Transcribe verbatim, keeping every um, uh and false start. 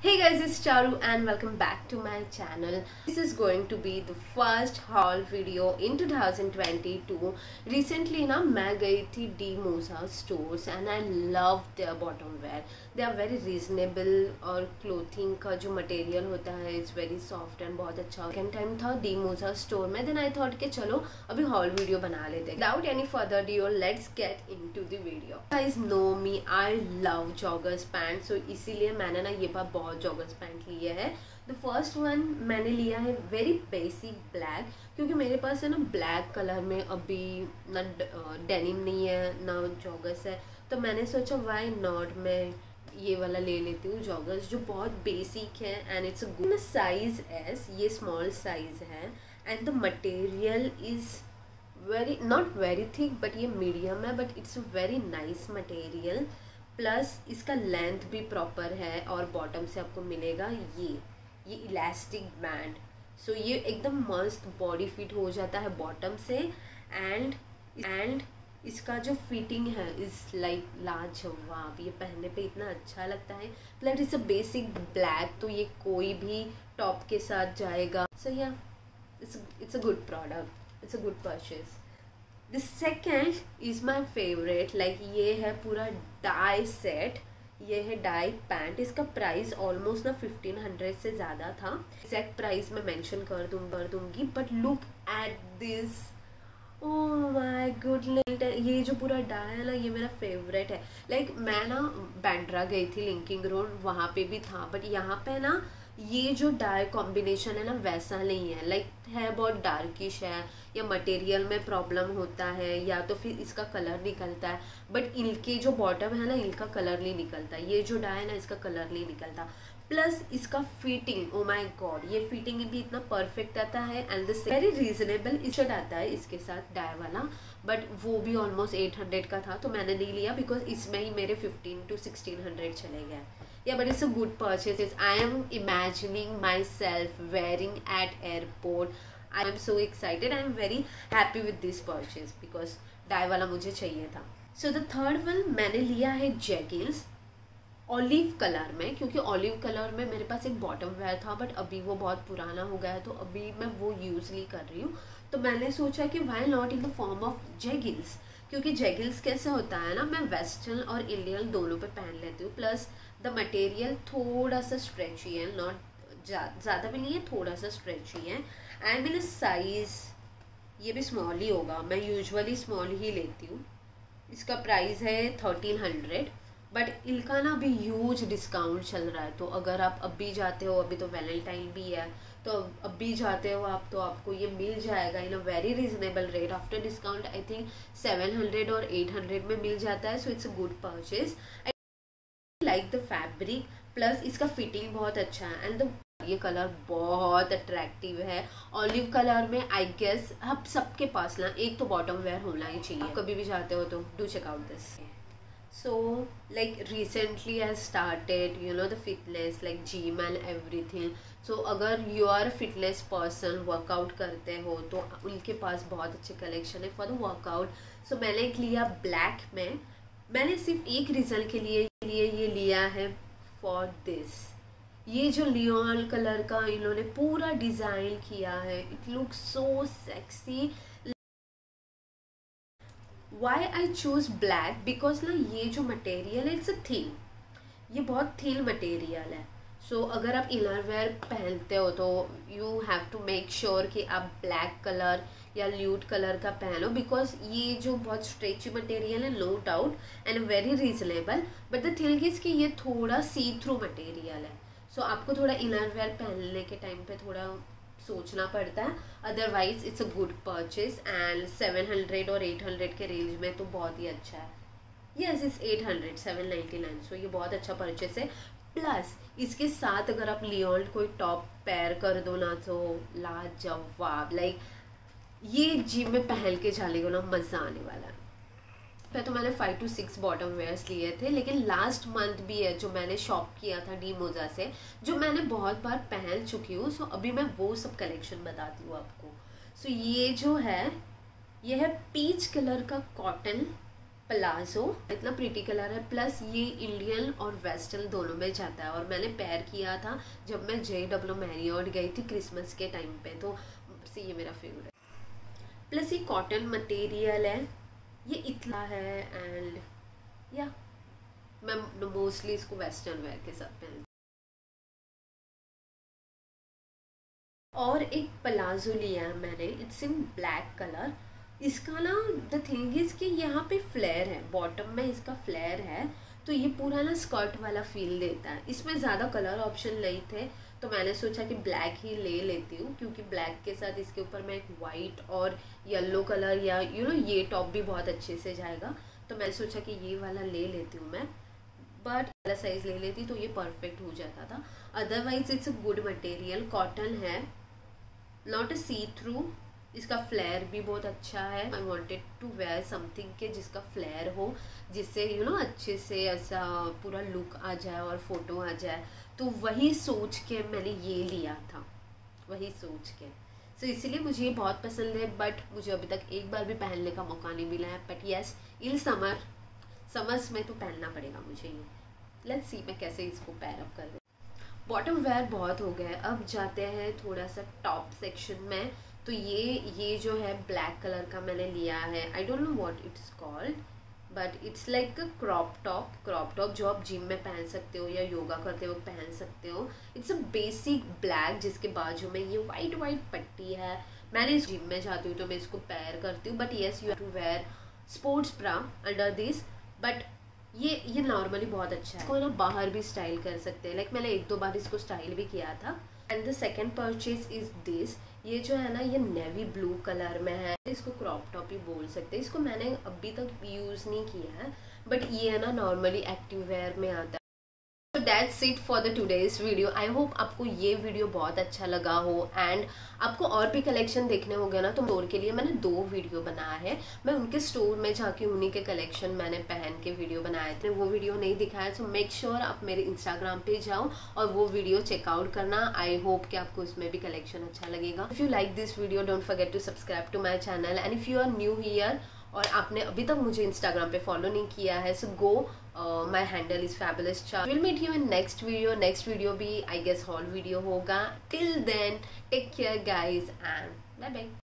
Hey guys, it's Charu and welcome back to my channel. This is going to be the first haul video in two thousand twenty-two. Recently ना मैं गई थी Demoza stores and I love their bottom wear. They are very reasonable और clothing का जो material होता है it's very soft and बहुत अच्छा. Second time था Demoza store में, then I thought कि चलो अभी haul video बना लेते. Without any further ado, let's get into the video. You guys know me, I love joggers pants, so इसीलिए मैंने ना ये बार बहुत जॉगर्स पैंट लिए है. द फर्स्ट वन मैंने लिया है वेरी बेसिक ब्लैक, क्योंकि मेरे पास है ना ब्लैक कलर में अभी ना डेनिम नहीं है ना जॉगर्स है, तो मैंने सोचा व्हाई नॉट मैं ये वाला ले लेती हूँ जॉगर्स जो बहुत बेसिक है and it's a good size S. ये स्मॉल साइज है and the material is very not very thick but ये मीडियम है, but it's a very nice material. Plus इसका लेंथ भी प्रॉपर है और बॉटम से आपको मिलेगा ये ये इलास्टिक बैंड, सो ये एकदम मस्त बॉडी फिट हो जाता है बॉटम से. एंड एंड इसका जो फिटिंग है इज़ लाइक लाजवाब. ये पहनने पे इतना अच्छा लगता है. Plus it's a basic black, तो ये कोई भी टॉप के साथ जाएगा. सो या it's it's a good product, it's a good purchase. The second is my favorite, like ये है पूरा डाई सेट. ये है डाई पैंट. इसका प्राइस ऑलमोस्ट ना फिफ्टीन हंड्रेड से ज़्यादा था. एग्जैक्ट प्राइस मैं मेंशन कर दूँ कर दूँगी but look at this, oh my goodness. ये जो पूरा डाई है ना ये मेरा फेवरेट है. लाइक like, मैं ना बैंड्रा गई थी लिंकिंग रोड, वहाँ पे भी था, बट यहाँ पे ना ये जो डाई कॉम्बिनेशन है ना वैसा नहीं है. लाइक like, है बहुत डार्किश है, या मटेरियल में प्रॉब्लम होता है या तो फिर इसका कलर निकलता है, बट इनके जो बॉटम है ना इनका कलर नहीं निकलता. ये जो डाई है ना इसका कलर नहीं निकलता. प्लस इसका फिटिंग, ओ माय गॉड, ये फिटिंग भी इतना परफेक्ट आता है. And this very reasonable shirt आता है इसके साथ डाई वाला, बट वो भी ऑलमोस्ट एट हंड्रेड का था, तो मैंने नहीं लिया बिकॉज इसमें ही मेरे फिफ्टीन टू सिक्सटीन हंड्रेड चले गए. Yeah, but it's a good purchase. I am imagining myself wearing at airport. I am so excited. I am very happy with this purchase because dye वाला मुझे चाहिए था. So the third one मैंने लिया है जेगिल्स olive colour में, क्योंकि olive colour में मेरे पास एक बॉटम वेयर था बट अभी वो बहुत पुराना हो गया है, तो अभी मैं वो यूज़ नहीं कर रही हूँ. तो मैंने सोचा कि why not in the form of jeggings, क्योंकि जेगिल्स कैसे होता है ना, मैं वेस्टर्न और इंडियन दोनों पे पहन लेती हूँ. प्लस द मटेरियल थोड़ा सा स्ट्रेची है, नॉट ज़्यादा भी नहीं है, थोड़ा सा स्ट्रेची है. एंड मेरा साइज़ ये भी स्मॉल ही होगा, मैं यूजुअली स्मॉल ही लेती हूँ. इसका प्राइस है थर्टीन हंड्रेड, बट इनका ना अभी ह्यूज डिस्काउंट चल रहा है. तो अगर आप अभी जाते हो, अभी तो वैलेंटाइन भी है, तो अभी जाते हो आप तो आपको ये मिल जाएगा in a very reasonable rate. After discount I think seven hundred और एट हंड्रेड में मिल जाता है. So it's a good purchase. Like the fabric, plus इसका फिटिंग बहुत अच्छा है. एंड द ये कलर बहुत अट्रैक्टिव है. ऑलिव कलर में आई गेस अब सबके पास ना एक तो बॉटम वेयर होना ही चाहिए. आप कभी भी जाते हो तो do check out this. So like recently I started you know the fitness like gym and everything. So अगर you are a fitness person, workout करते हो तो उनके पास बहुत अच्छे कलेक्शन है for the workout. So मैंने एक लिया ब्लैक में. मैंने सिर्फ एक रीज़न के लिए लिए ये लिया है for this. ये जो लियोन कलर का इन्होंने पूरा डिज़ाइन किया है, it looks so sexy. Why I choose black because ना ये जो मटेरियल है इट्स अ थिन, ये बहुत थिन मटेरियल है. सो so, अगर आप इनर वेयर पहनते हो तो you have to make sure कि आप ब्लैक कलर या ल्यूट कलर का पहनो, बिकॉज ये जो बहुत स्ट्रेची मटेरियल है no doubt and very reasonable, but the thing is कि ये थोड़ा सी थ्रू मटेरियल है. सो so, आपको थोड़ा इनर वेयर पहनने के टाइम पे थोड़ा सोचना पड़ता है. Otherwise it's a good purchase. And seven hundred और एट हंड्रेड के रेंज में तो बहुत ही अच्छा है. Yes it's eight hundred seven ninety nine, so ये बहुत अच्छा परचेज है. प्लस इसके साथ अगर आप लियोन कोई टॉप पेयर कर दो ना तो लाजवाब. लाइक ये जिम में पहन के जाने को ना मज़ा आने वाला है. पे तो मैंने five to six bottom wears लिए थे, लेकिन लास्ट मंथ भी है जो मैंने शॉप किया था डीमोजा से, जो मैंने बहुत बार पहन चुकी हूँ. सो अभी मैं वो सब कलेक्शन बताती हूँ आपको. सो ये जो है ये है पीच कलर का कॉटन प्लाजो, इतना प्रिटी कलर है, प्लस ये इंडियन और वेस्टर्न दोनों में जाता है और मैंने पेयर किया था जब मैं जे डब्ल्यू मैरियट गई थी क्रिसमस के टाइम पे, तो से ये मेरा फेवरेट। प्लस ये कॉटन मटेरियल है, ये इतना है एंड या मैं मोस्टली इसको वेस्टर्न वेयर के साथ पहनती। और एक प्लाजो लिया है मैंने, इट्स इन ब्लैक कलर। इसका ना द थिंग इज कि यहाँ पे फ्लेयर है, बॉटम में इसका फ्लेयर है, तो ये पूरा ना स्कर्ट वाला फील देता है। इसमें ज़्यादा कलर ऑप्शन नहीं थे तो मैंने सोचा कि ब्लैक ही ले लेती हूँ, क्योंकि ब्लैक के साथ इसके ऊपर मैं एक वाइट और येलो कलर या यू नो ये टॉप भी बहुत अच्छे से जाएगा, तो मैंने सोचा कि ये वाला ले लेती हूँ मैं। बट वाला साइज ले लेती तो ये परफेक्ट हो जाता था। Otherwise it's a good material, cotton है, नॉट अ सी थ्रू। इसका फ्लेयर भी बहुत अच्छा है। I wanted to wear something के जिसका फ्लेयर हो, जिससे यू नो अच्छे से ऐसा पूरा लुक आ जाए और फोटो आ जाए, तो वही सोच के मैंने ये लिया था, वही सोच के। सो so, इसीलिए मुझे ये बहुत पसंद है, बट मुझे अभी तक एक बार भी पहनने का मौका नहीं मिला है। But yes, in summer summers में तो पहनना पड़ेगा मुझे ये। लेट्स सी मैं कैसे इसको पैर अप कर रही हूँ। बॉटम वेयर बहुत हो गया, अब जाते हैं थोड़ा सा टॉप सेक्शन में। तो ये ये जो है ब्लैक कलर का मैंने लिया है, I don't know what it's called, but it's like a crop top. Crop top जो आप जिम में पहन सकते हो या योगा करते हो पहन सकते हो। इट्स अ बेसिक ब्लैक जिसके बाजू में ये वाइट वाइट पट्टी है। मैंने इस जिम में जाती हूँ तो मैं इसको पेयर करती हूँ, but yes you have to wear sports bra under this. But ये ये नॉर्मली बहुत अच्छा है, इसको ना बाहर भी स्टाइल कर सकते हैं। लाइक like, मैंने एक दो बार इसको स्टाइल भी किया था। And the second purchase is this. ये जो है ना ये नेवी ब्लू कलर में है, इसको क्रॉप टॉप ही बोल सकते हैं। इसको मैंने अभी तक यूज़ नहीं किया है, बट ये है ना नॉर्मली एक्टिव वेयर में आता है। तो that's it for the today's video. I hope आपको ये वीडियो बहुत अच्छा लगा हो एंड आपको और भी कलेक्शन देखने होंगे ना, तो स्टोर के लिए मैंने दो वीडियो बनाया है। मैं उनके स्टोर में जाके उन्हीं के कलेक्शन मैंने पहन के वीडियो बनाए थे, वो वीडियो नहीं दिखाया। सो मेक श्योर आप मेरे इंस्टाग्राम पे जाओ और वो वीडियो चेकआउट करना। आई होप कि आपको उसमें भी कलेक्शन अच्छा लगेगा। If you like this video don't forget to subscribe to my channel, and if you are new here और आपने अभी तक मुझे इंस्टाग्राम पे फॉलो नहीं किया है, so go, my handle is fabulous charm. Will meet you in next video. Next video भी आई गेस हॉल वीडियो होगा। Till then take care guys and bye bye.